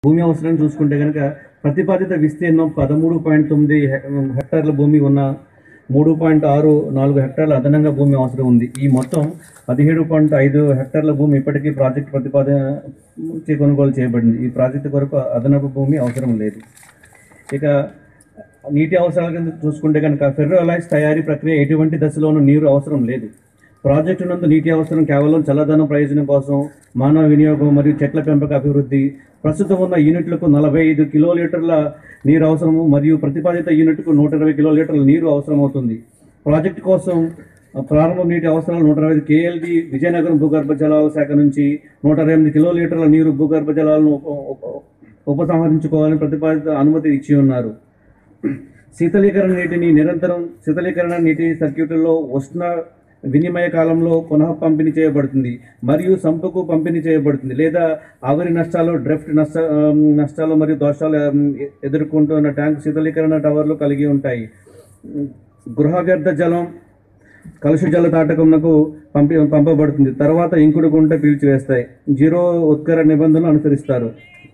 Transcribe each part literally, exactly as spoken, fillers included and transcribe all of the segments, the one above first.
భూమి అవసరం చూసుకుంటే కనుక ప్రతిపాదిత విస్తీర్ణం పదమూడు పాయింట్ తొమ్మిది హెక్టార్ల భూమి ఉన్న మూడు పాయింట్ ఆరు నాలుగు హెక్టార్ల అదనంగా భూమి అవసరం ఉంది. ఈ మొత్తం పదిహేడు పాయింట్ ఐదు హెక్టార్ల భూమి ఇప్పటికీ ప్రాజెక్టు ప్రతిపాదన కొనుగోలు చేయబడింది. ఈ ప్రాజెక్టు కొరకు అదనపు భూమి అవసరం లేదు. ఇక నీటి అవసరాల కింద చూసుకుంటే కనుక ఫెర్రో అలాయ్స్ తయారీ ప్రక్రియ ఎటువంటి దశలోనూ నీరు అవసరం లేదు. ప్రాజెక్టు నందు నీటి అవసరం కేవలం చల్లదనం ప్రయోజనం కోసం, మానవ వినియోగం మరియు చెట్ల పెంపక అభివృద్ధి. ప్రస్తుతం ఉన్న యూనిట్లకు నలభై ఐదు కిలోలీటర్ల నీరు అవసరము మరియు ప్రతిపాదిత యూనిట్కు నూట ఇరవై కిలోలీటర్ల నీరు అవసరమవుతుంది. ప్రాజెక్టు కోసం ప్రారంభ నీటి అవసరాలు నూట ఇరవై ఐదు కేఎల్డి విజయనగరం భూగర్భ జలాల శాఖ నుంచి నూట ఇరవై ఎనిమిది కిలోలీటర్ల నీరు భూగర్భ జలాలను ఉపసంహరించుకోవాలని ప్రతిపాదిత అనుమతి ఇచ్చి ఉన్నారు. శీతలీకరణ నీటిని నిరంతరం శీతలీకరణ నీటి సర్క్యూట్లలో ఉష్ణ వినిమయ కాలంలో పునః పంపిణీ చేయబడుతుంది మరియు సంపుకు పంపిణీ చేయబడుతుంది లేదా ఆవిరి నష్టాలు, డ్రిఫ్ట్ నష్ట నష్టాలు మరియు దోషాలు ఎదుర్కొంటున్న ట్యాంక్ శీతలీకరణ టవర్లు కలిగి ఉంటాయి. గృహ వ్యర్థ జలం కలుష జల తాటకంకు పంపి పంపబడుతుంది తర్వాత ఇంకుడు గుంట పీల్చివేస్తాయి. జీరో ఉత్కర నిబంధనలు అనుసరిస్తారు.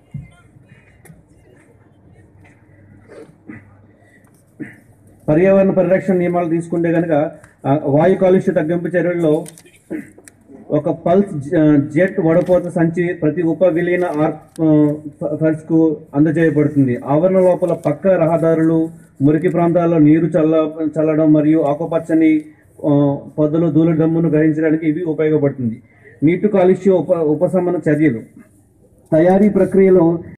పర్యావరణ పరిరక్షణ నియమాలు తీసుకుంటే కనుక వాయు కాలుష్య తగ్గింపు చర్యల్లో ఒక పల్స్ జెట్ వడపోత సంచి ప్రతి ఉప విలీన ఆర్ఫర్స్కు అందజేయబడుతుంది. ఆవరణ లోపల పక్క రహదారులు, మురికి ప్రాంతాల్లో నీరు చల్ల చల్లడం మరియు ఆకుపచ్చని పొదలు, ధూళి దమ్మును గ్రహించడానికి ఇవి ఉపయోగపడుతుంది. నీటి కాలుష్య ఉప ఉపశమన చర్యలు తయారీ ప్రక్రియలో